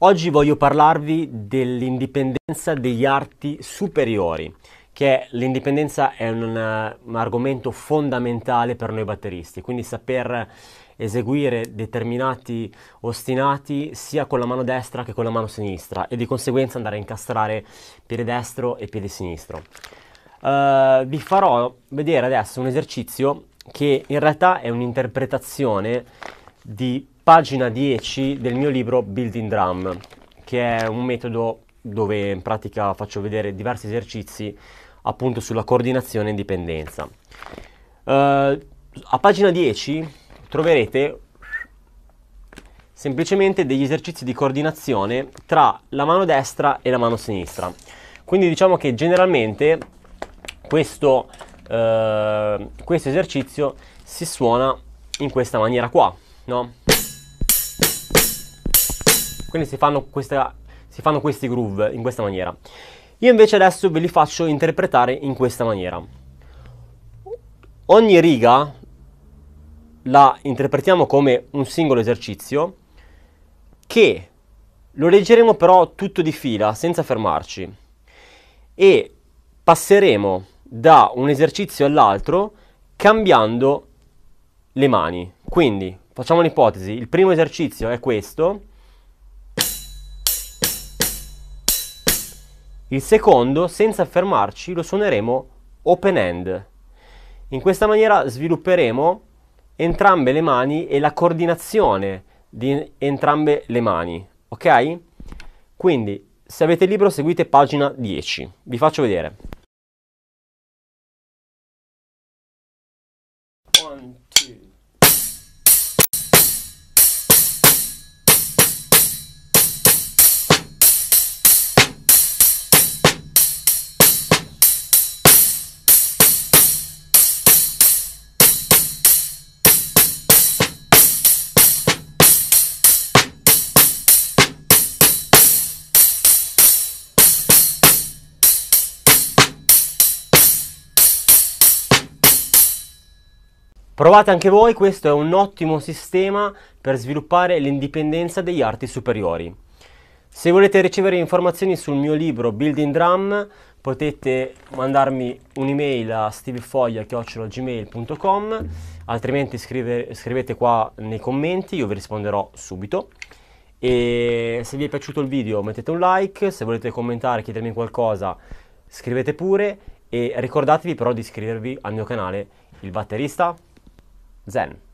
Oggi voglio parlarvi dell'indipendenza degli arti superiori, che l'indipendenza è un argomento fondamentale per noi batteristi, quindi saper eseguire determinati ostinati sia con la mano destra che con la mano sinistra e di conseguenza andare a incastrare piede destro e piede sinistro. Vi farò vedere adesso un esercizio che in realtà è un'interpretazione di pagina 10 del mio libro Building Drum, che è un metodo dove in pratica faccio vedere diversi esercizi appunto sulla coordinazione e indipendenza. A pagina 10 troverete semplicemente degli esercizi di coordinazione tra la mano destra e la mano sinistra. Quindi diciamo che generalmente questo esercizio si suona in questa maniera qua, no? Quindi si fanno questi groove in questa maniera. Io invece adesso ve li faccio interpretare in questa maniera. Ogni riga la interpretiamo come un singolo esercizio che lo leggeremo però tutto di fila senza fermarci e passeremo da un esercizio all'altro cambiando le mani. Quindi facciamo un'ipotesi, il primo esercizio è questo, il secondo senza fermarci lo suoneremo open hand. In questa maniera svilupperemo entrambe le mani e la coordinazione di entrambe le mani, ok? Quindi se avete il libro seguite pagina 10, vi faccio vedere. One, two. Provate anche voi, questo è un ottimo sistema per sviluppare l'indipendenza degli arti superiori. Se volete ricevere informazioni sul mio libro Building Drum potete mandarmi un'email a stevefoglia@gmail.com, altrimenti scrivete qua nei commenti, io vi risponderò subito. E se vi è piaciuto il video mettete un like, se volete commentare, chiedermi qualcosa, scrivete pure e ricordatevi però di iscrivervi al mio canale Il Batterista Zen.